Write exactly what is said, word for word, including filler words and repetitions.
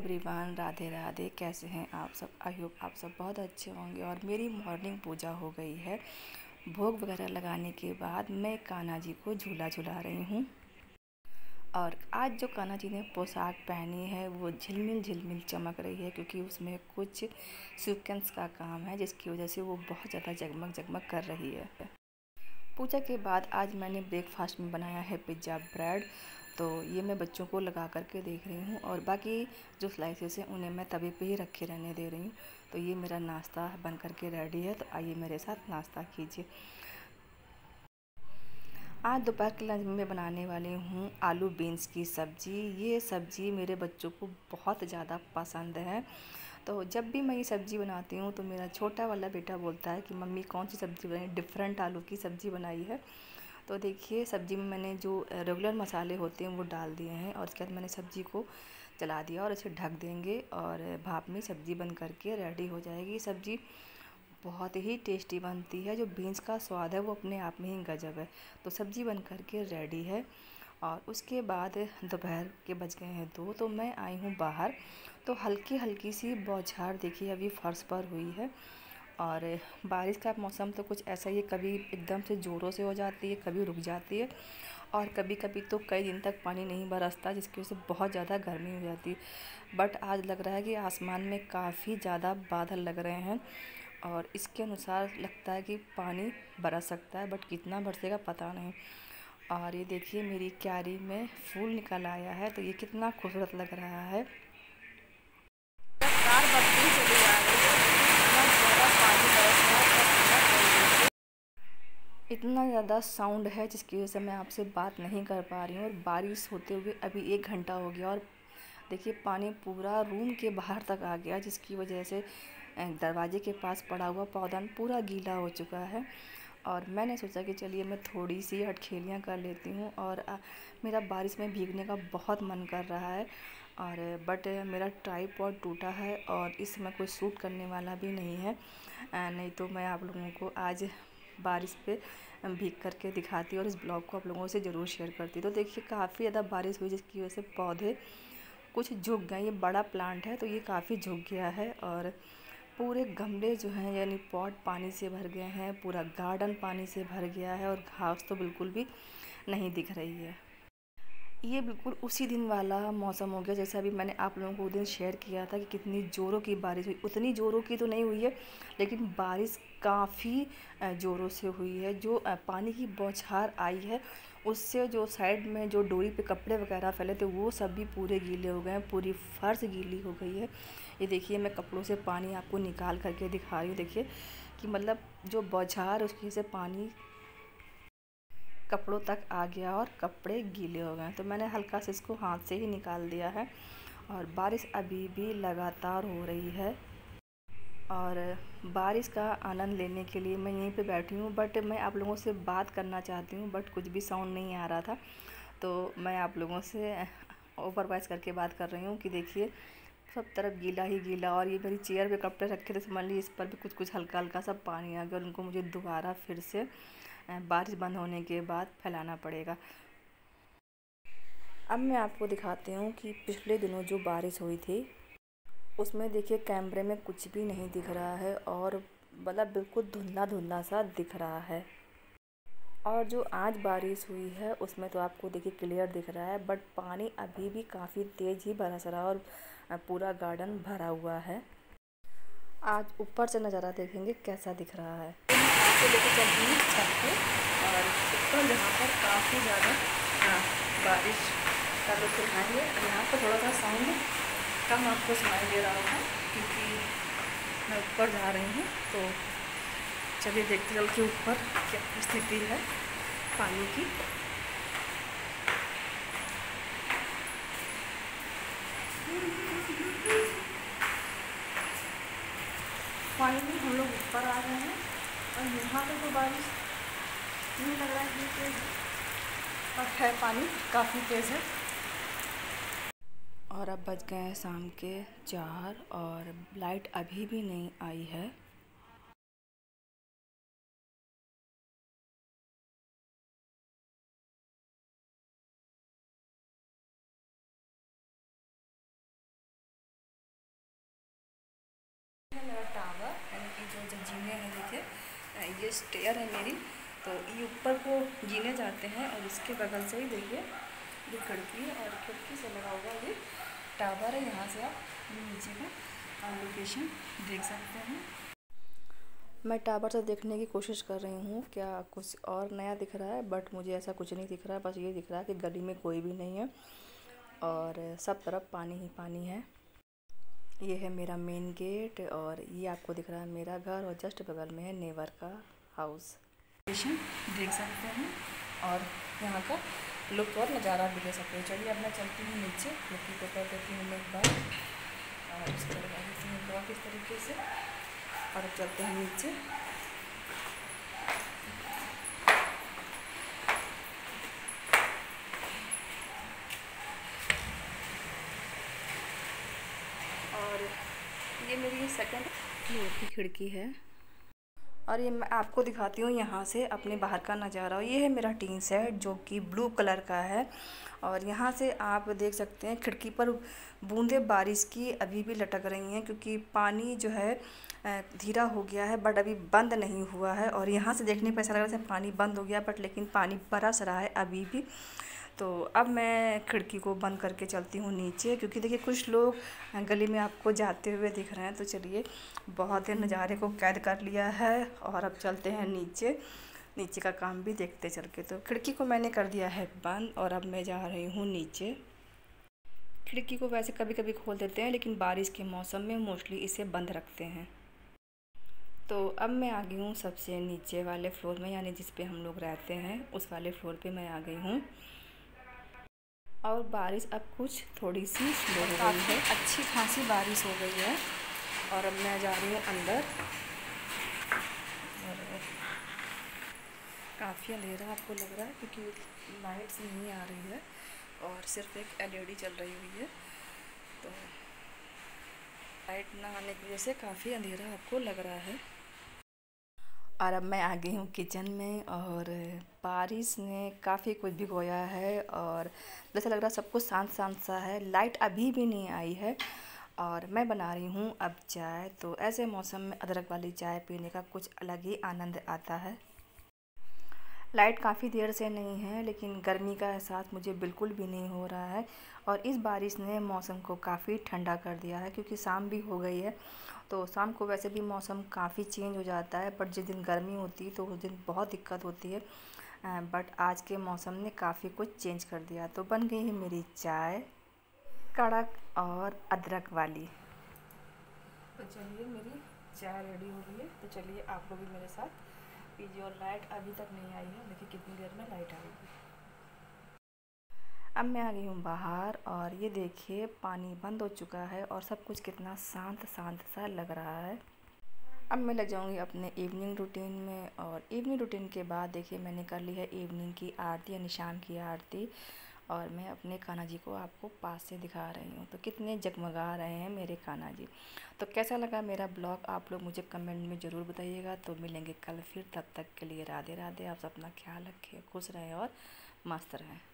Everyone, Radhe Radhe. कैसे हैं आप सब? आई होप आप सब बहुत अच्छे होंगे। और मेरी मॉर्निंग पूजा हो गई है। भोग वगैरह लगाने के बाद मैं कान्हा जी को झूला झुला रही हूँ। और आज जो कान्हा जी ने पोशाक पहनी है वो झिलमिल झिलमिल चमक रही है, क्योंकि उसमें कुछ सीक्वेंस का काम है, जिसकी वजह से वो बहुत ज़्यादा जगमग जगमग कर रही है। पूजा के बाद आज मैंने ब्रेकफास्ट में बनाया है पिज़्ज़ा ब्रेड। तो ये मैं बच्चों को लगा करके देख रही हूँ, और बाकी जो स्लाइसेस हैं उन्हें मैं तवे पे ही रखे रहने दे रही हूँ। तो ये मेरा नाश्ता बन करके रेडी है, तो आइए मेरे साथ नाश्ता कीजिए। आज दोपहर के लंच में बनाने वाली हूँ आलू बीन्स की सब्ज़ी। ये सब्ज़ी मेरे बच्चों को बहुत ज़्यादा पसंद है। तो जब भी मैं ये सब्ज़ी बनाती हूँ तो मेरा छोटा वाला बेटा बोलता है कि मम्मी कौन सी सब्ज़ी बनाई, डिफरेंट आलू की सब्ज़ी बनाई है। तो देखिए, सब्ज़ी में मैंने जो रेगुलर मसाले होते हैं वो डाल दिए हैं, और उसके बाद मैंने सब्ज़ी को चला दिया और इसे ढक देंगे, और भाप में सब्ज़ी बन करके रेडी हो जाएगी। सब्ज़ी बहुत ही टेस्टी बनती है। जो बीन्स का स्वाद है वो अपने आप में ही गजब है। तो सब्ज़ी बन करके रेडी है। और उसके बाद दोपहर के बज गए हैं दो, तो मैं आई हूँ बाहर। तो हल्की हल्की सी बौछार देखिए अभी फर्श पर हुई है। और बारिश का मौसम तो कुछ ऐसा ही है, कभी एकदम से ज़ोरों से हो जाती है, कभी रुक जाती है, और कभी कभी तो कई दिन तक पानी नहीं बरसता, जिसकी वजह से बहुत ज़्यादा गर्मी हो जाती है। बट आज लग रहा है कि आसमान में काफ़ी ज़्यादा बादल लग रहे हैं, और इसके अनुसार लगता है कि पानी बरस सकता है, बट कितना बरसेगा पता नहीं। और ये देखिए मेरी क्यारी में फूल निकल आया है, तो ये कितना खूबसूरत लग रहा है। कार बढ़ती चली जा रही है, इतना ज़्यादा पानी बरस रहा है, इतना ज़्यादा साउंड है जिसकी वजह से मैं आपसे बात नहीं कर पा रही हूँ। और बारिश होते हुए अभी एक घंटा हो गया, और देखिए पानी पूरा रूम के बाहर तक आ गया, जिसकी वजह से दरवाजे के पास पड़ा हुआ पौधा पूरा गीला हो चुका है। और मैंने सोचा कि चलिए मैं थोड़ी सी हटखेलियाँ कर लेती हूँ। और आ, मेरा बारिश में भीगने का बहुत मन कर रहा है, और बट मेरा ट्राइपॉड टूटा है और इसमें कोई शूट करने वाला भी नहीं है। आ, नहीं तो मैं आप लोगों को आज बारिश पे भीग करके दिखाती और इस ब्लॉग को आप लोगों से ज़रूर शेयर करती। तो देखिए काफ़ी ज़्यादा बारिश हुई, जिसकी वजह से पौधे कुछ झुक गए। ये बड़ा प्लांट है तो ये काफ़ी झुक गया है, और पूरे गमले जो हैं यानी पॉट पानी से भर गए हैं, पूरा गार्डन पानी से भर गया है, और घास तो बिल्कुल भी नहीं दिख रही है। ये बिल्कुल उसी दिन वाला मौसम हो गया जैसे अभी मैंने आप लोगों को उस दिन शेयर किया था कि कितनी ज़ोरों की बारिश हुई। उतनी ज़ोरों की तो नहीं हुई है, लेकिन बारिश काफ़ी ज़ोरों से हुई है। जो पानी की बौछार आई है उससे जो साइड में जो डोरी पे कपड़े वगैरह फैले थे वो सब भी पूरे गीले हो गए हैं, पूरी फर्श गीली हो गई है। ये देखिए मैं कपड़ों से पानी आपको निकाल करके दिखा रही हूँ। देखिए कि मतलब जो बौछार उसकी से पानी कपड़ों तक आ गया और कपड़े गीले हो गए। तो मैंने हल्का से इसको हाथ से ही निकाल दिया है। और बारिश अभी भी लगातार हो रही है, और बारिश का आनंद लेने के लिए मैं यहीं पे बैठी हूँ। बट मैं आप लोगों से बात करना चाहती हूँ, बट कुछ भी साउंड नहीं आ रहा था, तो मैं आप लोगों से ओवर वॉइस करके बात कर रही हूँ कि देखिए सब तरफ गीला ही गीला। और ये मेरी चेयर पे कपड़े रखे थे, समझ लीजिए इस पर भी कुछ कुछ हल्का हल्का सा पानी आ गया, और उनको मुझे दोबारा फिर से बारिश बंद होने के बाद फैलाना पड़ेगा। अब मैं आपको दिखाती हूँ कि पिछले दिनों जो बारिश हुई थी उसमें देखिए कैमरे में कुछ भी नहीं दिख रहा है, और मतलब बिल्कुल धुंधला धुंधला सा दिख रहा है। और जो आज बारिश हुई है उसमें तो आपको देखिए क्लियर दिख रहा है, बट पानी अभी भी काफ़ी तेज़ ही बरस रहा है, और पूरा गार्डन भरा हुआ है। आज ऊपर से नज़ारा देखेंगे कैसा दिख रहा है। आपको लेकर चलती हूँ छत पे, और ऊपर जहाँ पर काफ़ी ज़्यादा बारिश का लुत्फ़ उठाएंगे। यहाँ पर थोड़ा सा साउंड कम आपको सुनाई दे रहा होगा, क्योंकि मैं ऊपर जा रही हूँ। तो चलिए देखते चल के ऊपर क्या स्थिति है पानी की। फाइनली हम लोग ऊपर आ गए हैं, और यहाँ पे तो बारिश नहीं लग रहा है कि तेज़, पर है पानी काफ़ी तेज़ है। और अब बज गए हैं शाम के चार, और लाइट अभी भी नहीं आई है। मेरा टावर यानी कि जो जो जीने हैं, देखिए ये स्टेयर है मेरी, तो ये ऊपर को जीने जाते हैं और इसके बगल से ही देखिए ये खिड़की है और खिड़की से लगा हुआ ये टावर है। यहाँ से आप नीचे का लोकेशन देख सकते हैं। मैं टावर से देखने की कोशिश कर रही हूँ क्या कुछ और नया दिख रहा है, बट मुझे ऐसा कुछ नहीं दिख रहा है। बस ये दिख रहा है कि गली में कोई भी नहीं है और सब तरफ पानी ही पानी है। ये है मेरा मेन गेट और ये आपको दिख रहा है मेरा घर और जस्ट बगल में है नेवर का हाउस। लोकेशन देख सकते हैं और यहाँ का लुक और नज़ारा भी ले सकते हैं। चलिए अब मैं चलती हूँ नीचे, मिट्टी को कर देती हूँ मैं एक बार और इस तरह देती हूँ ब्लॉक इस तरीके से और अब चलते हैं नीचे। और ये मेरी सेकंड फ्लोर की खिड़की है और ये मैं आपको दिखाती हूँ यहाँ से अपने बाहर का नज़ारा। ये है मेरा टीन सेट जो कि ब्लू कलर का है और यहाँ से आप देख सकते हैं खिड़की पर बूंदे बारिश की अभी भी लटक रही हैं, क्योंकि पानी जो है धीरा हो गया है बट अभी बंद नहीं हुआ है। और यहाँ से देखने पर ऐसा लग रहा है पानी बंद हो गया बट लेकिन पानी बरस रहा है अभी भी। तो अब मैं खिड़की को बंद करके चलती हूँ नीचे, क्योंकि देखिए कुछ लोग गली में आपको जाते हुए दिख रहे हैं। तो चलिए बहुत ही नज़ारे को कैद कर लिया है और अब चलते हैं नीचे, नीचे का काम भी देखते चल के। तो खिड़की को मैंने कर दिया है बंद और अब मैं जा रही हूँ नीचे। खिड़की को वैसे कभी कभी खोल देते हैं लेकिन बारिश के मौसम में मोस्टली इसे बंद रखते हैं। तो अब मैं आ गई हूँ सबसे नीचे वाले फ्लोर में, यानी जिस पे हम लोग रहते हैं उस वाले फ्लोर पे मैं आ गई हूँ। और बारिश अब कुछ थोड़ी सी स्लो हो गई है, अच्छी खासी बारिश हो गई है और अब मैं जा रही हूँ अंदर। और काफ़ी अंधेरा आपको लग रहा है क्योंकि लाइट्स नहीं आ रही है और सिर्फ एक एलईडी चल रही हुई है, तो लाइट ना आने की वजह से काफ़ी अंधेरा आपको लग रहा है। और अब मैं आ गई हूँ किचन में और बारिश ने काफ़ी कुछ भिगोया है और जैसा लग रहा है सब कुछ शांत शांत सा है। लाइट अभी भी नहीं आई है और मैं बना रही हूँ अब चाय। तो ऐसे मौसम में अदरक वाली चाय पीने का कुछ अलग ही आनंद आता है। लाइट काफ़ी देर से नहीं है लेकिन गर्मी का एहसास मुझे बिल्कुल भी नहीं हो रहा है और इस बारिश ने मौसम को काफ़ी ठंडा कर दिया है, क्योंकि शाम भी हो गई है। तो शाम को वैसे भी मौसम काफ़ी चेंज हो जाता है, बट जिस दिन गर्मी होती है तो उस दिन बहुत दिक्कत होती है, बट आज के मौसम ने काफ़ी कुछ चेंज कर दिया। तो बन गई है मेरी चाय कड़क और अदरक वाली। तो चलिए मेरी चाय रेडी हो गई है, तो चलिए आप लोग भी मेरे साथ पीजिए। और लाइट अभी तक नहीं आई है, देखिए कितनी देर में लाइट आएगी। अब मैं आ गई हूँ बाहर और ये देखिए पानी बंद हो चुका है और सब कुछ कितना शांत शांत सा लग रहा है। अब मैं लग जाऊँगी अपने इवनिंग रूटीन में और इवनिंग रूटीन के बाद देखिए मैंने कर ली है इवनिंग की आरती यानी शाम की आरती और मैं अपने कान्हा जी को आपको पास से दिखा रही हूँ। तो कितने जगमगा रहे हैं मेरे कान्हा जी। तो कैसा लगा मेरा ब्लॉग आप लोग मुझे कमेंट में ज़रूर बताइएगा। तो मिलेंगे कल फिर, तब तक के लिए राधे राधे। आप अपना ख्याल रखें, खुश रहें और मस्त रहें।